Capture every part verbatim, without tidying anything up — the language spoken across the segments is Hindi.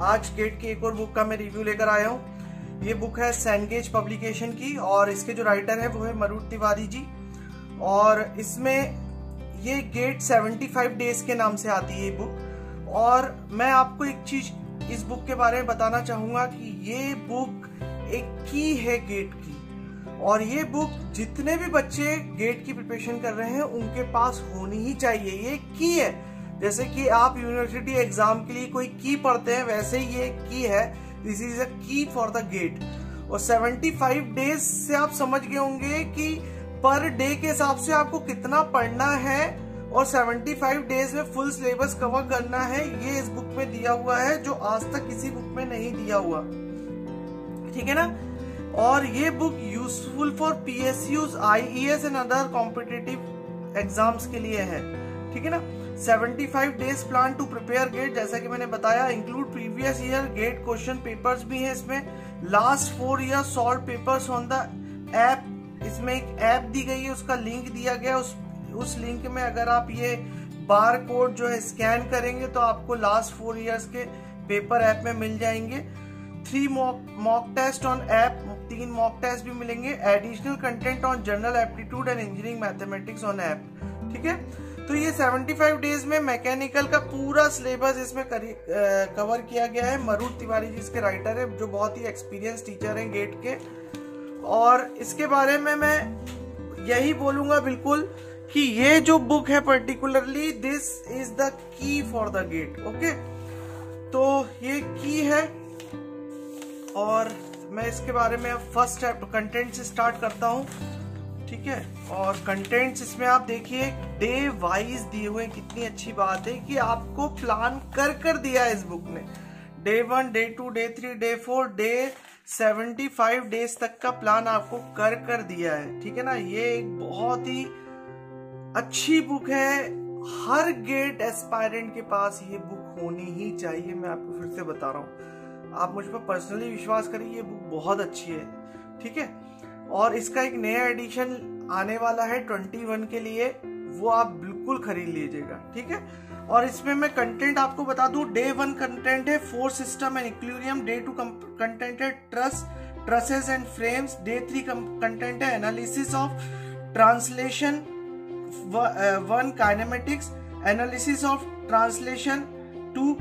आज गेट की एक और बुक का मैं रिव्यू लेकर आया हूँ। ये बुक है सेनगेज पब्लिकेशन की और इसके जो राइटर है वो है मरुत तिवारी जी। और इसमें ये गेट पचहत्तर डेज के नाम से आती है ये बुक। और मैं आपको एक चीज इस बुक के बारे में बताना चाहूंगा कि ये बुक एक की है गेट की, और ये बुक जितने भी बच्चे गेट की प्रिपरेशन कर रहे हैं उनके पास होनी ही चाहिए। ये की है, जैसे कि आप यूनिवर्सिटी एग्जाम के लिए कोई की पढ़ते हैं, वैसे ही ये की है। दिस इज अ की फॉर द गेट। और पचहत्तर डेज से आप समझ गए होंगे कि पर डे के हिसाब से आपको कितना पढ़ना है और पचहत्तर डेज में फुल सिलेबस कवर करना है। ये इस बुक में दिया हुआ है जो आज तक किसी बुक में नहीं दिया हुआ, ठीक है ना। और ये book useful for PSUs, IES and other competitive exams के लिए है, ठीक है ना। पचहत्तर days plan to prepare GATE, जैसा कि मैंने बताया, include previous year GATE question papers भी हैं इसमें। Last four year solve papers on the app, इसमें एक ऐप दी गई है, उसका लिंक दिया गया। उस उस लिंक में अगर आप ये बार कोड जो है स्कैन करेंगे तो आपको लास्ट फोर इयर्स के पेपर ऐप में मिल जाएंगे। Three mock test on app, तीन मॉक टेस्ट भी मिलेंगे। Additional content on general aptitude and engineering mathematics on app, ठीक है। तो ये पचहत्तर डेज में मैकेनिकल का पूरा सिलेबस इसमें कवर किया गया है। मरुत तिवारी जी इसके राइटर है, जो बहुत ही एक्सपीरियंस टीचर हैं गेट के। और इसके बारे में मैं यही बोलूंगा बिल्कुल कि ये जो बुक है particularly, this is the key for the GATE, okay. तो ये की है और मैं इसके बारे में फर्स्ट कंटेंट से स्टार्ट करता हूँ, ठीक है। और कंटेंट्स इसमें आप देखिए डे वाइज दिए हुए, कितनी अच्छी बात है कि आपको प्लान कर कर दिया है इस बुक ने। Day one, day two, day three, day four, day seventy five days तक का प्लान आपको कर कर दिया है, ठीक है ना। ये एक बहुत ही अच्छी बुक है। हर गेट एस्पायरेंट के पास ये बुक होनी ही चाहिए। मैं आपको फिर से बता रहा हूँ, आप मुझ पर पर्सनली विश्वास करिए, ये बुक बहुत अच्छी है, ठीक है। और इसका एक नया एडिशन आने वाला है इक्कीस के लिए, वो आप बिल्कुल खरीद लीजिएगा, ठीक है। और इसमें मैं कंटेंट आपको बता दूं, डे वन कंटेंट है force system and equilibrium. Day two content है truss trusses and frames. Day three content है analysis of translation one, kinematics, analysis of translation two,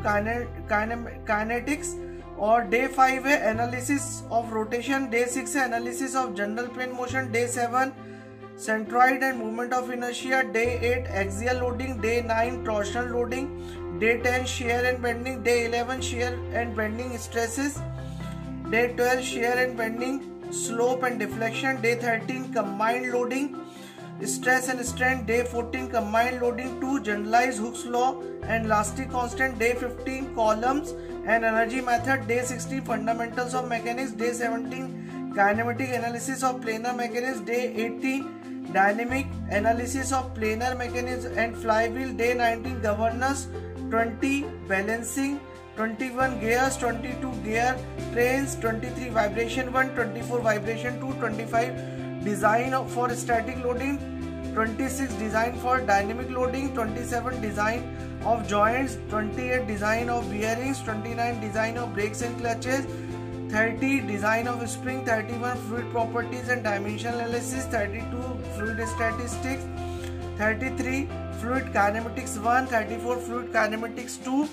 kinetics. और डे फाइव है analysis of rotation. Day six है analysis of general plane motion. Day seven centroid and movement of inertia. Day eight axial loading. Day nine torsional loading. Day ten shear and bending. Day eleven shear and bending stresses. Day twelve shear and bending slope and deflection. Day thirteen combined loading stress and strain. Day fourteen combined loading to generalize Hooke's law and elastic constant. Day fifteen columns and energy method. Day sixteen fundamentals of mechanics. Day seventeen kinematic analysis of planar mechanics. Day eighteen dynamic analysis of planar mechanics and flywheel. Day nineteen governance. Twenty balancing. Twenty-one gears. Twenty-two gear trains. Twenty-three vibration one. Twenty-four vibration two. Twenty-five design for static loading. Twenty-six design for dynamic loading. Twenty-seven design of joints. Twenty-eight design of bearings. Twenty-nine design of brakes and clutches. Thirty design of spring. Thirty-one fluid properties and dimensional analysis. Thirty-two fluid statistics. Thirty-three fluid kinematics one. Thirty-four fluid kinematics two.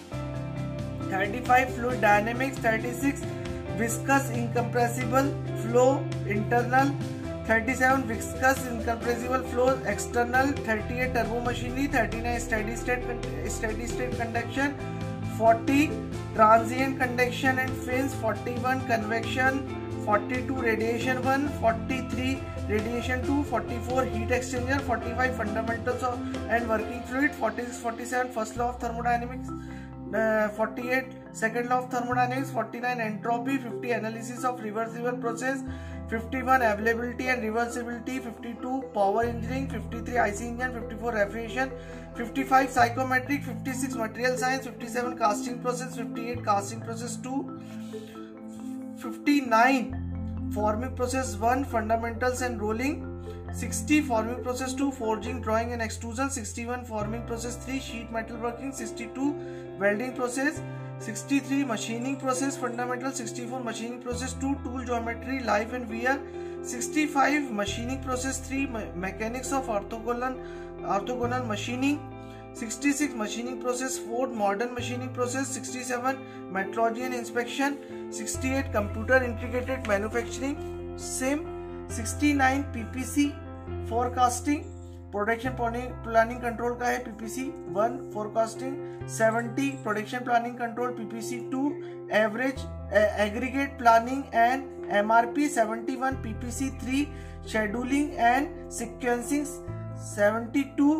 Thirty-five fluid dynamics. Thirty-six viscous incompressible flow internal. thirty-seven viscous incompressible flow external. Thirty-eight turbo machinery. Thirty-nine steady state steady state conduction. Forty transient conduction and fins. Forty-one convection. Forty-two radiation one. Forty-three radiation two. Forty-four heat exchanger. Forty-five fundamentals of and working fluid. Forty-six forty-seven first law of thermodynamics. Uh, forty-eight second law of thermodynamics. Forty-nine entropy. Fifty analysis of reversible process. Fifty-one availability and reversibility. Fifty-two power engineering. Fifty-three I C engine. Fifty-four refrigeration. Fifty-five psychometric. Fifty-six material science. Fifty-seven casting process. Fifty-eight casting process two. Fifty-nine forming process one, fundamentals and rolling. Sixty forming process two, forging, drawing and extrusion. Sixty-one forming process three, sheet metal working. Sixty-two welding process. Sixty three machining process fundamental, sixty four machining process two tool geometry life and wear, sixty five machining process three mechanics of orthogonal orthogonal machining, sixty six machining process four modern machining process, sixty seven metrology and inspection, sixty eight computer integrated manufacturing CIM, sixty nine PPC forecasting, production planning control का है PPC one forecasting, seventy production planning control PPC two, average aggregate planning and MRP, seventy one PPC three scheduling and sequencing, seventy two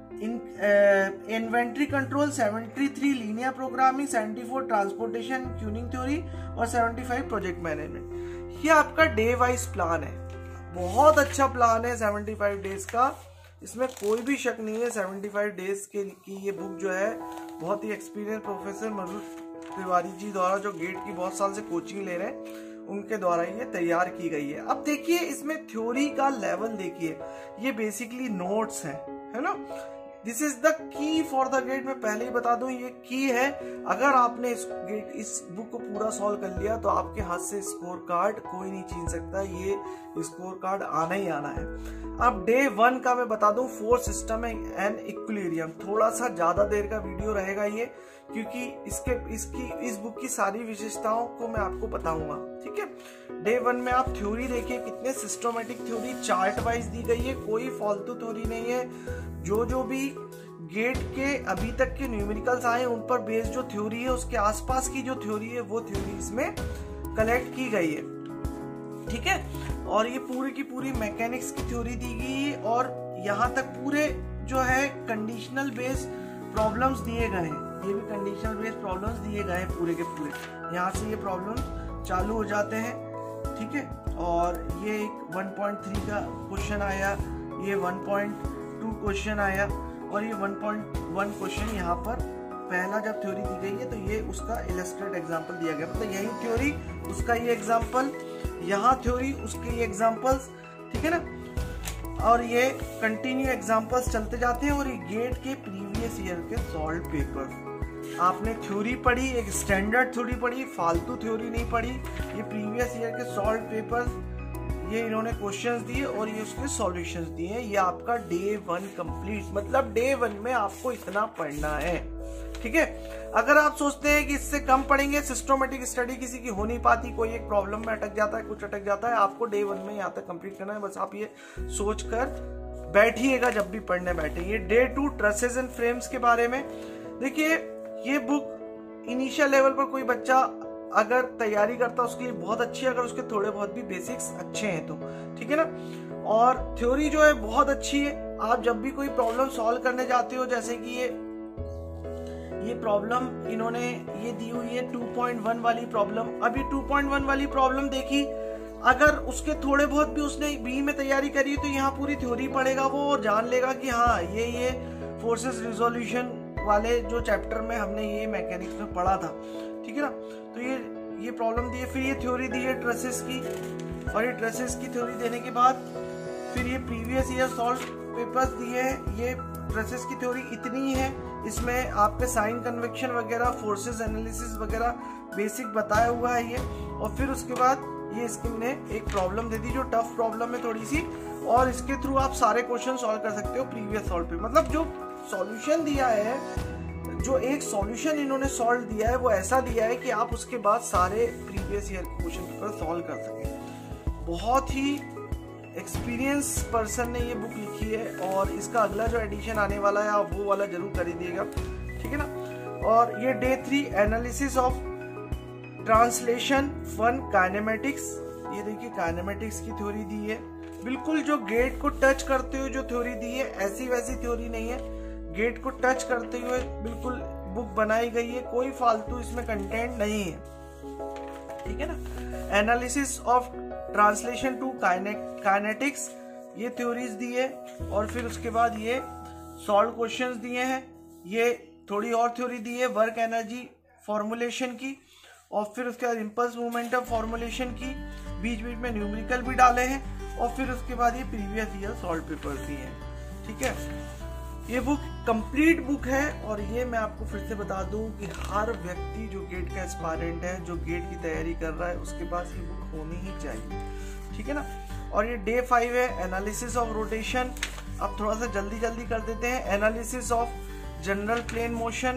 inventory control, seventy three linear programming, seventy four transportation tuning theory और सेवेंटी फाइव प्रोजेक्ट मैनेजमेंट। ये आपका डे वाइज प्लान है, बहुत अच्छा प्लान है सेवेंटी फाइव डेज का, इसमें कोई भी शक नहीं है। सेवेंटी फाइव डेज के की ये बुक जो है बहुत ही एक्सपीरियंस प्रोफेसर मरुत तिवारी जी द्वारा, जो गेट की बहुत साल से कोचिंग ले रहे हैं, उनके द्वारा ये तैयार की गई है। अब देखिए इसमें थ्योरी का लेवल देखिए, ये बेसिकली नोट्स हैं, है ना। This is the key for the GATE. मैं पहले ही बता दूं ये की है। अगर आपने इस गेट इस बुक को पूरा सॉल्व कर लिया तो आपके हाथ से स्कोर कार्ड कोई नहीं छीन सकता, ये स्कोर कार्ड आना ही आना है। अब डे वन का मैं बता दूं, फोर सिस्टम एंड इक्विलिब्रियम। थोड़ा सा ज्यादा देर का वीडियो रहेगा ये, क्योंकि इसके इसकी इस बुक की सारी विशेषताओं को मैं आपको बताऊंगा, ठीक है। डे वन में आप थ्योरी देखिए, कितने सिस्टमेटिक थ्योरी चार्ट वाइज दी गई है, कोई फालतू थ्योरी नहीं है। जो जो भी गेट के अभी तक के न्यूमेरिकल्स आए उन पर बेस्ड जो थ्योरी है, उसके आसपास की जो थ्योरी है वो थ्योरी इसमें कलेक्ट की गई है, ठीक है। और ये पूरी की पूरी मैकेनिक्स की थ्योरी दी गई है, और यहाँ तक पूरे जो है कंडीशनल बेस्ड प्रॉब्लम्स दिए गए हैं। ये भी कंडीशनल बेस्ड प्रॉब्लम्स दिए गए हैं पूरे के पूरे। यहाँ से ये प्रॉब्लम चालू हो जाते हैं, ठीक है। और ये एक वन पॉइंट थ्री का क्वेश्चन आया, ये वन पॉइंट टू क्वेश्चन आया, और ये वन पॉइंट वन क्वेश्चन यहाँ पर पहला जब थ्योरी दी गई है तो ये उसका इलस्ट्रेट एग्जांपल दिया गया, मतलब यही थ्योरी उसका ये एग्जांपल, यहाँ थ्योरी उसके ये एग्जांपल्स, ठीक है ना। और ये कंटिन्यू एग्जांपल्स चलते जाते हैं। और ये गेट के प्रीवियस ईयर के सॉल्व पेपर, आपने थ्योरी पढ़ी, एक स्टैंडर्ड थ्योरी पढ़ी, फालतू थ्योरी नहीं पढ़ी। ये प्रीवियस ईयर के सॉल्व पेपर, ये इन्होंने क्वेश्चंस दिए और ये उसके सॉल्यूशंस दिए हैं। ये आपका डे वन कंप्लीट, मतलब डे वन में आपको इतना पढ़ना है, ठीक है। अगर आप सोचते हैं कि इससे कम पढ़ेंगे, सिस्टमेटिक स्टडी किसी की हो नहीं पाती, कोई एक प्रॉब्लम में अटक जाता है, कुछ अटक जाता है, आपको डे वन में यहाँ तक कंप्लीट करना है। बस आप ये सोच कर बैठिएगा जब भी पढ़ने बैठेंगे। Day two trusses and frames के बारे में देखिए, ये बुक इनिशियल लेवल पर कोई बच्चा अगर तैयारी करता है उसके लिए बहुत अच्छी है, अगर उसके थोड़े बहुत भी बेसिक्स अच्छे हैं तो, ठीक है ना। और थ्योरी जो है बहुत अच्छी है। आप जब भी कोई प्रॉब्लम सॉल्व करने जाते हो, जैसे कि ये ये प्रॉब्लम इन्होंने ये दी हुई है टू पॉइंट वन वाली प्रॉब्लम। अभी टू पॉइंट वन वाली प्रॉब्लम देखी, अगर उसके थोड़े बहुत भी उसने बी में तैयारी करी तो यहाँ पूरी थ्योरी पढ़ेगा वो, और जान लेगा कि हाँ ये ये फोर्सेस रिजोल्यूशन वाले जो चैप्टर में हमने ये मैकेनिक्स में पढ़ा था, ठीक है ना। तो ये ये प्रॉब्लम दी है। फिर ये थ्योरी दी है ट्रसेस की, और ये ट्रसेस की थ्योरी देने के बाद फिर ये प्रीवियस ईयर सॉल्व पेपर्स दिए हैं। ये ट्रसेस की थ्योरी इतनी है, इसमें आपके साइन कन्वेक्शन वगैरह, फोर्सेस एनालिसिस वगैरह बेसिक बताया हुआ है ये। और फिर उसके बाद ये स्कीम ने एक प्रॉब्लम दे दी जो टफ प्रॉब्लम है थोड़ी सी, और इसके थ्रू आप सारे क्वेश्चन सॉल्व कर सकते हो प्रीवियस सॉल्व पे। मतलब जो सॉल्यूशन दिया है, जो एक सॉल्यूशन इन्होंने सॉल्व दिया है वो ऐसा दिया है कि आप उसके बाद सारे previous year question paper solve कर सकें। बहुत ही एक्सपीरियंस पर्सन ने ये बुक लिखी है, और इसका अगला जो एडिशन आने वाला है आप वो वाला जरूर खरीदिएगा, ठीक है ना। और ये day three analysis of translation one kinematics, ये देखिए काइनेमेटिक्स की थ्योरी दी है। बिल्कुल जो गेट को टच करते हुए जो थ्योरी दी है, ऐसी वैसी थ्योरी नहीं है, गेट को टच करते हुए बिल्कुल बुक बनाई गई है, कोई फालतू इसमें कंटेंट नहीं है, ठीक है ना। Analysis of translation two kinetics, ये थ्योरीज दी है। और फिर उसके बाद ये सॉल्व क्वेश्चंस दिए हैं। ये थोड़ी और थ्योरी दी है वर्क एनर्जी फॉर्मुलेशन की, और फिर उसके बाद इम्पल्स मोमेंटम फॉर्मुलेशन की, बीच बीच में न्यूमेरिकल भी डाले हैं। और फिर उसके बाद ये प्रीवियस ईयर सॉल्व पेपर्स दिए हैं, ठीक है। ये बुक कंप्लीट बुक है और ये मैं आपको फिर से बता दूं कि हर व्यक्ति जो गेट का एस्पायरेंट है, जो गेट की तैयारी कर रहा है, उसके पास ये बुक होनी ही चाहिए, ठीक है ना। और ये डे फाइव है, एनालिसिस ऑफ रोटेशन। अब थोड़ा सा जल्दी जल्दी कर देते हैं। Analysis of general plane motion,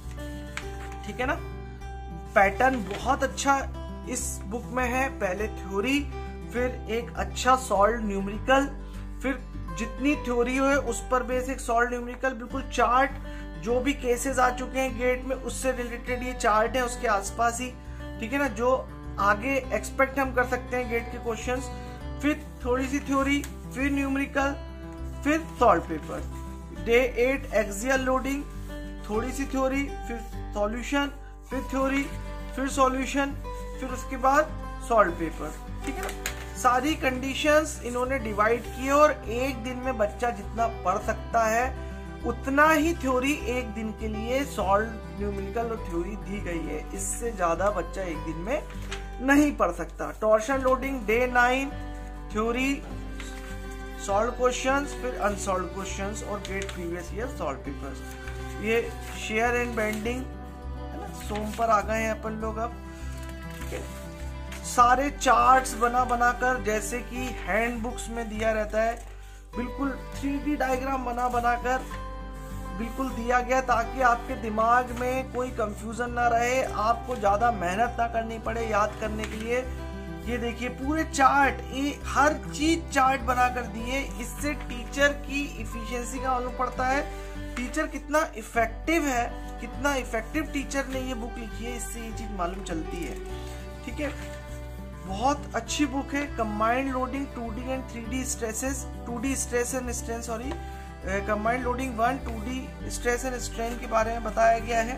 ठीक है ना। पैटर्न बहुत अच्छा इस बुक में है। पहले थ्योरी, फिर एक अच्छा सॉल्व न्यूमेरिकल, फिर जितनी थ्योरी है उस पर बेसिक सॉल्व न्यूमेरिकल, बिल्कुल चार्ट, जो भी केसेस आ चुके हैं गेट में उससे रिलेटेड ये चार्ट है, उसके आसपास ही, ठीक है ना, जो आगे एक्सपेक्ट हम कर सकते हैं गेट के क्वेश्चंस। फिर थोड़ी सी थ्योरी, फिर न्यूमेरिकल, फिर solve paper. Day eight axial loading, थोड़ी सी थ्योरी, फिर सॉल्यूशन, फिर थ्योरी, फिर सॉल्यूशन, फिर उसके बाद सॉल्व पेपर, ठीक है ना। सारी कंडीशंस इन्होंने डिवाइड की और एक दिन में बच्चा जितना पढ़ सकता है उतना ही थ्योरी एक दिन के लिए सॉल्व न्यूमेरिकल और थ्योरी दी गई है। इससे ज्यादा बच्चा एक दिन में नहीं पढ़ सकता। Torsion loading day nine, theory, solve questions, फिर अनसॉल्व क्वेश्चंस और GATE previous year solve papers. ये शेयर एंड बेंडिंग है ना, सोम पर आ गए हैं अपन लोग अब, ठीक है। सारे चार्ट्स बना बनाकर, जैसे कि हैंड बुक्स में दिया रहता है, बिल्कुल थ्री डी डायग्राम बना बनाकर बिल्कुल दिया गया, ताकि आपके दिमाग में कोई कंफ्यूजन ना रहे, आपको ज्यादा मेहनत ना करनी पड़े याद करने के लिए। ये देखिए पूरे चार्ट, ये हर चीज चार्ट बनाकर दिए। इससे टीचर की इफिशियंसी का मालूम पड़ता है, टीचर कितना इफेक्टिव है, कितना इफेक्टिव टीचर ने ये बुक लिखी है, इससे ये चीज मालूम चलती है, ठीक है। बहुत अच्छी बुक है। Combined loading two D and three D stresses, two D stress and strain, sorry combined loading one, two D stress and strain के बारे में बताया गया है,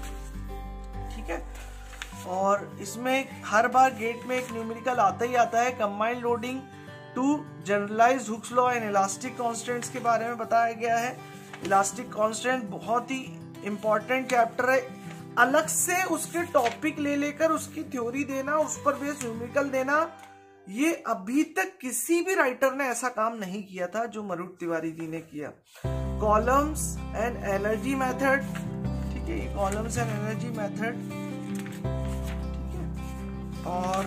ठीक है। और इसमें हर बार गेट में एक न्यूमेरिकल आता ही आता है। Combined loading two generalised Hooke's law and elastic constants के बारे में बताया गया है। इलास्टिक कांस्टेंट बहुत ही इंपॉर्टेंट चैप्टर है। अलग से उसके टॉपिक ले लेकर उसकी थ्योरी देना, उस पर बेस न्यूमेरिकल देना, ये अभी तक किसी भी राइटर ने ऐसा काम नहीं किया था जो मरुत तिवारी जी ने किया। कॉलम्स एंड एनर्जी मेथड, ठीक है, ये कॉलम्स एंड एनर्जी मेथड, ठीक है। और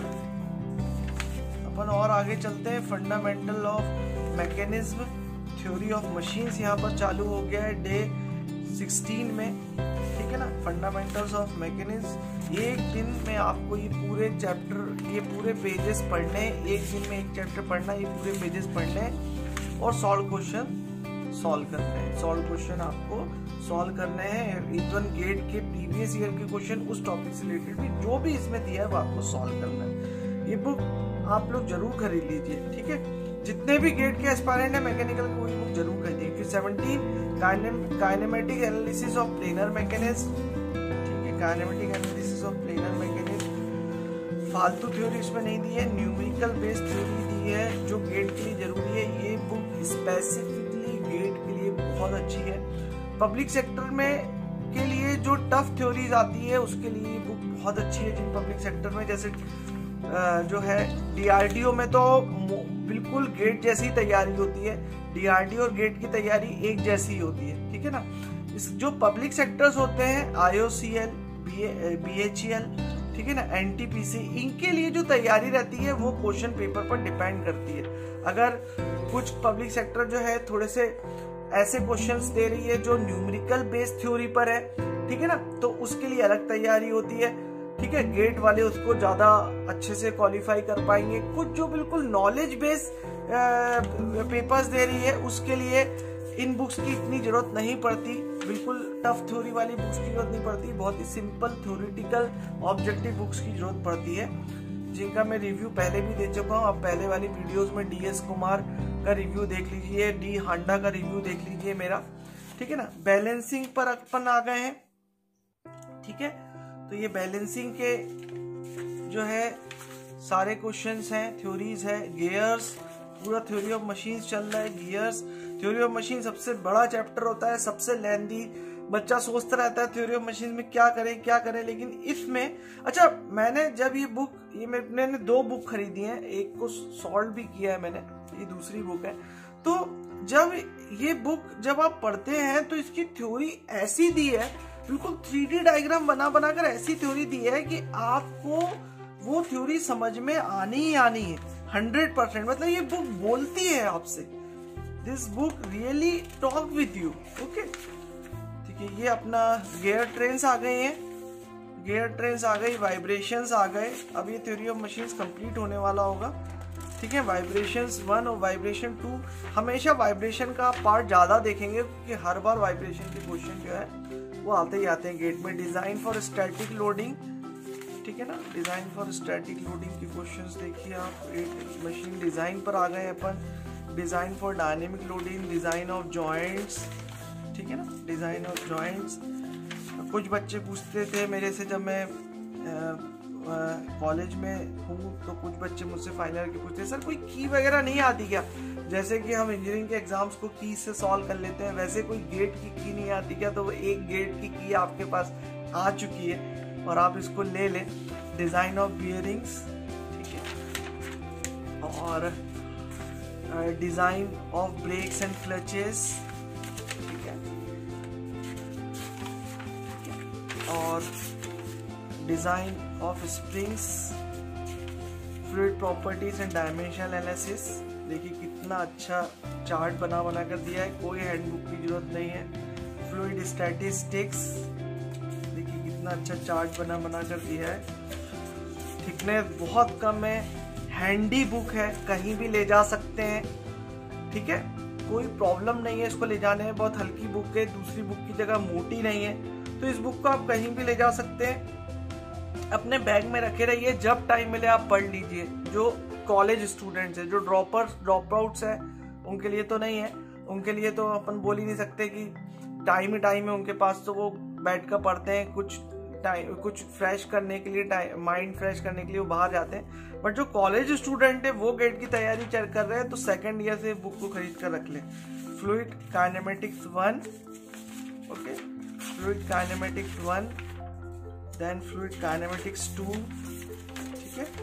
अपन और आगे चलते हैं। Fundamental of mechanism, theory of machines यहाँ पर चालू हो गया है डे सिक्सटीन में, ठीक है ना। फंडामेंटल्स ऑफ मैकेनिज्म, एक दिन में आपको ये पूरे चैप्टर, ये पूरे पेजेस पढ़ने, एक दिन में एक चैप्टर पढ़ना, ये पूरे पेजेस पढ़ने और सॉल्व क्वेश्चन सॉल्व करने हैं। सॉल्व क्वेश्चन आपको सॉल्व करने हैं। इवन गेट के प्रीवियस ईयर के क्वेश्चन उस टॉपिक से रिलेटेड भी जो भी इसमें दिया है वो आपको सॉल्व करना है। ये बुक आप लोग जरूर खरीद लीजिए, ठीक है। जितने भी गेट के एस्पायरेंट है मैकेनिकल की, वही बुक जरूर खरीदिए। फिर seventeen kinematic analysis of planar mechanism, ठीक है, kinematic analysis of planar mechanism. फालतू थ्योरी इसमें नहीं दी है, न्यूमेरिकल बेस्ड थ्योरी दी है जो गेट के लिए जरूरी है। ये बुक स्पेसिफिकली गेट के लिए बहुत अच्छी है। पब्लिक सेक्टर में के लिए जो टफ थ्योरीज आती है उसके लिए ये बुक बहुत अच्छी है। जिन पब्लिक सेक्टर में, जैसे जो है डीआरडीओ में तो बिल्कुल गेट जैसी तैयारी होती है, डीआरडीओ और गेट की तैयारी एक जैसी होती है, ठीक है ना। इस जो पब्लिक सेक्टर्स होते हैं, आईओसीएल, बीएचईएल, ठीक है ना, एनटीपीसी, इनके लिए जो तैयारी रहती है वो क्वेश्चन पेपर पर डिपेंड करती है। अगर कुछ पब्लिक सेक्टर जो है थोड़े से ऐसे क्वेश्चंस दे रही है जो न्यूमेरिकल बेस्ड थ्योरी पर है, ठीक है ना, तो उसके लिए अलग तैयारी होती है, ठीक है। गेट वाले उसको ज्यादा अच्छे से क्वालिफाई कर पाएंगे। कुछ जो बिल्कुल नॉलेज बेस्ड पेपर्स दे रही है उसके लिए इन बुक्स की इतनी जरूरत नहीं पड़ती, बिल्कुल टफ थ्योरी वाली बुक्स की जरूरत नहीं पड़ती। बहुत ही सिंपल थ्योरेटिकल ऑब्जेक्टिव बुक्स की जरूरत पड़ती है, जिनका मैं रिव्यू पहले भी दे चुका हूँ। आप पहले वाली वीडियोस में डी एस कुमार का रिव्यू देख लीजिए, डी हांडा का रिव्यू देख लीजिए मेरा, ठीक है ना। बैलेंसिंग पर अपन आ गए हैं, ठीक है। तो ये बैलेंसिंग के जो है सारे क्वेश्चंस हैं, थ्योरीज है। गियर्स, पूरा थ्योरी ऑफ मशीन्स चल रहा है। गियर्स, थ्योरी ऑफ मशीन सबसे बड़ा चैप्टर होता है, सबसे लेंथी। बच्चा सोचता रहता है थ्योरी ऑफ मशीन में क्या करें क्या करें, लेकिन इसमें, अच्छा, मैंने जब ये बुक, ये मैंने दो बुक खरीदी हैं, एक को सॉल्व भी किया है मैंने, ये दूसरी बुक है। तो जब ये बुक जब आप पढ़ते हैं तो इसकी थ्योरी ऐसी दी है, बिल्कुल थ्री डी डायग्राम बना बनाकर ऐसी थ्योरी दी है कि आपको वो थ्योरी समझ में आनी ही आनी है हंड्रेड परसेंट। मतलब ये बुक बोलती है आपसे, this book really talk with you. Okay ठीक है, ये अपना गियर ट्रेन्स आ गए हैं, गियर ट्रेन्स आ गई, वाइब्रेशंस आ गए। अब ये थ्योरी ऑफ मशीन्स कंप्लीट होने वाला होगा। ठीक है, वाइब्रेशंस वन और वाइब्रेशन टू, हमेशा वाइब्रेशन का पार्ट ज्यादा देखेंगे क्योंकि हर बार वाइब्रेशन के क्वेश्चन जो है वो आते ही आते हैं गेट में। डिजाइन फॉर स्टैटिक लोडिंग, ठीक है ना, डिजाइन फॉर स्टैटिक लोडिंग के क्वेश्चंस देखिए आप। एक मशीन डिजाइन पर आ गए अपन। Design for dynamic loading, design of joints, ठीक है ना, डिजाइन ऑफ जॉइंट्स। कुछ बच्चे पूछते थे मेरे से, जब मैं कॉलेज में हूँ तो कुछ बच्चे मुझसे फाइनल ईयर के पूछते हैं, सर कोई की वगैरह नहीं आती क्या? जैसे कि हम इंजीनियरिंग के एग्जाम्स को की से सॉल्व कर लेते हैं, वैसे कोई गेट की की नहीं आती क्या? तो वो एक गेट की की आपके पास आ चुकी है और आप इसको ले लें। डिजाइन ऑफ बियरिंग्स, ठीक है, और design of brakes and clutches, ठीक है, और design of springs, fluid properties and dimensional analysis. देखिए कितना अच्छा चार्ट बना बना कर दिया है, कोई हैंडबुक की जरूरत नहीं है। फ्लूइड स्टैटिस्टिक्स, देखिए कितना अच्छा चार्ट बना बना कर दिया है। थिकनेस बहुत कम है, हैंडी बुक है, कहीं भी ले जा सकते हैं। ठीक है, कोई प्रॉब्लम नहीं है इसको ले जाने में, बहुत हल्की बुक है, दूसरी बुक की जगह मोटी नहीं है, तो इस बुक को आप कहीं भी ले जा सकते हैं। अपने बैग में रखे रहिए, जब टाइम मिले आप पढ़ लीजिए। जो कॉलेज स्टूडेंट्स हैं, जो ड्रॉपर्स ड्रॉप आउट्स हैं, उनके लिए तो नहीं है, उनके लिए तो अपन बोल ही नहीं सकते कि टाइम ही टाइम है उनके पास, तो वो बैठ कर पढ़ते हैं। कुछ टाइम कुछ फ्रेश करने के लिए, माइंड फ्रेश करने के लिए वो बाहर जाते हैं। बट जो कॉलेज स्टूडेंट है वो गेट की तैयारी चल कर रहे हैं, तो सेकेंड ईयर से बुक को खरीद कर रख लें। Fluid kinematics one, okay, fluid kinematics one, then fluid kinematics two, ठीक है,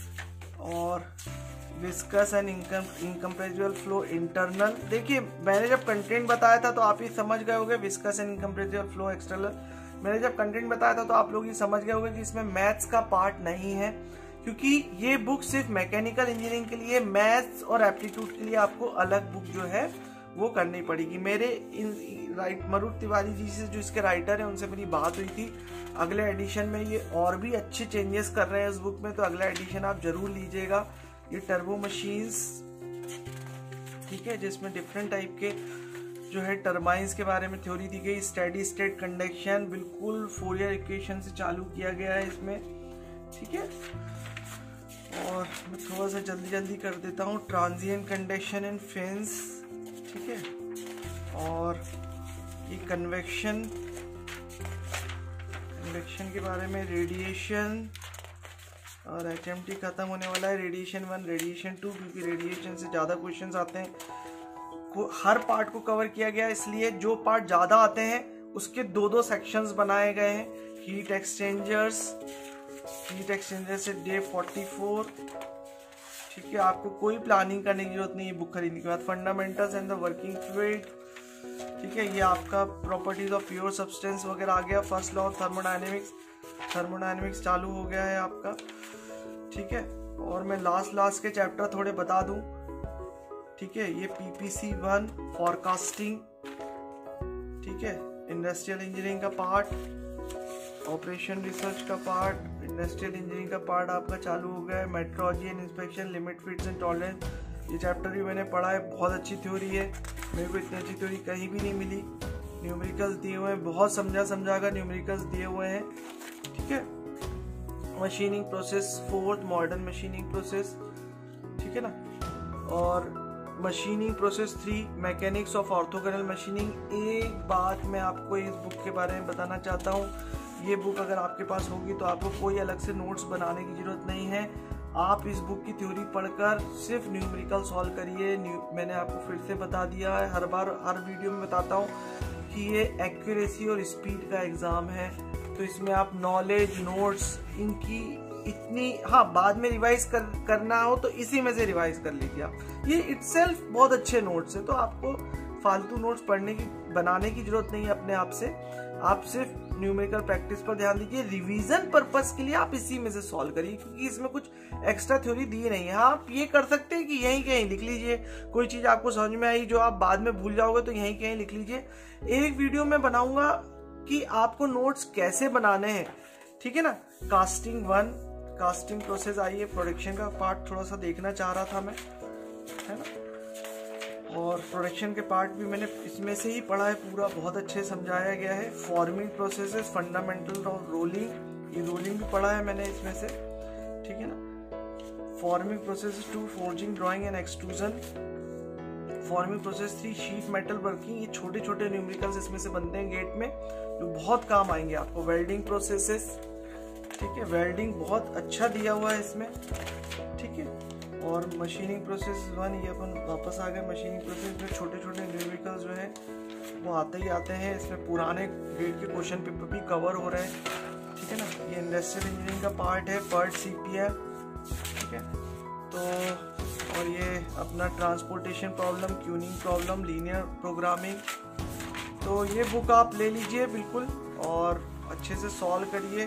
और viscous and incompressible flow internal. देखिए मैंने जब कंटेंट बताया था तो आप ही समझ गए होंगे, viscous and incompressible flow external. मैंने जब कंटेंट बताया था तो आप लोग ये समझ गए होंगे कि इसमें मैथ्स का पार्ट नहीं है, क्योंकि ये बुक सिर्फ मैकेनिकल इंजीनियरिंग के लिए, मैथ्स और एप्टीट्यूड के लिए आपको अलग बुक जो है वो करनी पड़ेगी। मेरे इन राइट मरुत तिवारी जी से, जो इसके राइटर हैं, उनसे मेरी बात हुई थी। अगले एडिशन में ये और भी अच्छे चेंजेस कर रहे हैं इस बुक में, तो अगला एडिशन आप जरूर लीजिएगा। ये टर्बो मशीन्स, ठीक है, जिसमें डिफरेंट टाइप के जो है टर्बाइंस के बारे में थ्योरी दी गई। स्टेडी स्टेट कंडक्शन बिल्कुल फोरियर इक्वेशन से चालू किया गया है इसमें, ठीक है। और मैं थोड़ा सा जल्दी जल्दी कर देता हूँ। ट्रांजिएंट कंडक्शन एंड फेंस, ठीक है, और ये कन्वेक्शन, कन्वेक्शन के बारे में, रेडिएशन, और एच एम टी खत्म होने वाला है। रेडिएशन वन, रेडिएशन टू, क्योंकि रेडिएशन से ज़्यादा क्वेश्चंस आते हैं, को हर पार्ट को कवर किया गया, इसलिए जो पार्ट ज़्यादा आते हैं उसके दो दो सेक्शंस बनाए गए हैं। हीट एक्सचेंजर्स, हीट एक्सचेंजर से डे फोर्टी फोर, ठीक है, आपको कोई प्लानिंग करने की जरूरत नहीं है बुक खरीदने के बाद। Fundamentals and the working fluid, ठीक है, ये आपका प्रॉपर्टीज ऑफ प्योर सब्सटेंस वगैरह आ गया। First law of thermodynamics, thermodynamics चालू हो गया है आपका, ठीक है। और मैं लास्ट लास्ट के चैप्टर थोड़े बता दूं, ठीक है, ये पीपीसी वन, फॉरकास्टिंग, ठीक है, इंडस्ट्रियल इंजीनियरिंग का पार्ट, ऑपरेशन रिसर्च का पार्ट, इंडस्ट्रियल इंजीनियरिंग का पार्ट आपका चालू हो गया है। Metrology and inspection, limit, fits and tolerance, ये चैप्टर भी मैंने पढ़ा है, बहुत अच्छी थ्योरी है, मेरे को इतनी अच्छी थ्योरी कहीं भी नहीं मिली। न्यूमेरिकल्स दिए हुए हैं, बहुत समझा समझा कर न्यूमेरिकल्स दिए हुए हैं, ठीक है। Machining process fourth, modern machining process, ठीक है ना, और machining process three, mechanics of orthogonal machining. एक बात मैं आपको इस बुक के बारे में बताना चाहता हूँ, ये बुक अगर आपके पास होगी तो आपको कोई अलग से नोट्स बनाने की जरूरत नहीं है। आप इस बुक की थ्योरी पढ़कर सिर्फ न्यूमेरिकल सॉल्व करिए। मैंने आपको फिर से बता दिया है, हर बार हर वीडियो में बताता हूँ कि ये एक्यूरेसी और स्पीड का एग्जाम है, तो इसमें आप नॉलेज, नोट्स इनकी इतनी, हाँ बाद में रिवाइज कर, करना हो तो इसी में से रिवाइज कर लीजिए आप। ये इटसेल्फ बहुत अच्छे नोट्स है, तो आपको फालतू नोट्स पढ़ने की बनाने की जरूरत नहीं है अपने आप से। आप सिर्फ न्यूमेरिकल प्रैक्टिस पर ध्यान दीजिए, रिवीजन पर्पस के लिए आप इसी में से सॉल्व करिए, क्योंकि इसमें कुछ एक्स्ट्रा थ्योरी दी नहीं है। आप ये कर सकते हैं कि यहीं कहीं लिख लीजिए, कोई चीज आपको समझ में आई जो आप बाद में भूल जाओगे तो यहीं कहीं लिख लीजिए। एक वीडियो में बनाऊंगा कि आपको नोट्स कैसे बनाने हैं, ठीक है ना। कास्टिंग वन, कास्टिंग प्रोसेस आई है, प्रोडक्शन का पार्ट थोड़ा सा देखना चाह रहा था मैं, है ना। और प्रोडक्शन के पार्ट भी मैंने इसमें से ही पढ़ा है पूरा, बहुत अच्छे समझाया गया है। Forming processes, fundamental of rolling, ये रोलिंग भी पढ़ा है मैंने इसमें से, ठीक है ना। Forming process two, forging, drawing and extrusion. Forming process three, sheet metal working. ये छोटे छोटे न्यूमेरिकल्स इसमें से बनते हैं गेट में, जो बहुत काम आएंगे आपको। वेल्डिंग प्रोसेसेस, ठीक है, वेल्डिंग बहुत अच्छा दिया हुआ है इसमें, ठीक है। और मशीनिंग प्रोसेस वन, ये अपन वापस आ गए मशीनिंग प्रोसेस में। छोटे छोटे न्यूमेरिकल्स जो है वो आते ही आते हैं इसमें, पुराने ग्रेड के क्वेश्चन पेपर भी कवर हो रहे हैं, ठीक है ना। ये इंडस्ट्रियल इंजीनियरिंग का पार्ट है, पार्ट सी पी एफ, ठीक है। तो और ये अपना transportation problem, tuning problem, linear programming. तो ये बुक आप ले लीजिए बिल्कुल और अच्छे से सॉल्व करिए,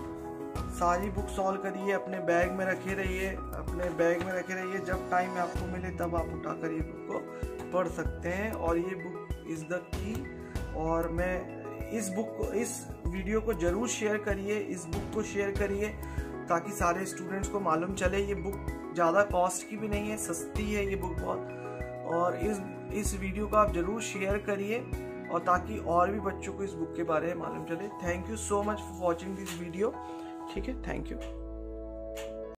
सारी बुक सॉल्व करिए, अपने बैग में रखे रहिए, अपने बैग में रखे रहिए। जब टाइम आपको मिले तब आप उठा कर ये बुक को पढ़ सकते हैं। और ये बुक इज़ द की। और मैं इस बुक को, इस वीडियो को जरूर शेयर करिए, इस बुक को शेयर करिए ताकि सारे स्टूडेंट्स को मालूम चले। ये बुक ज़्यादा कॉस्ट की भी नहीं है, सस्ती है ये बुक बहुत। और इस इस वीडियो को आप जरूर शेयर करिए और ताकि और भी बच्चों को इस बुक के बारे में मालूम चले। Thank you so much for watching this video, ठीक है, थैंक यू।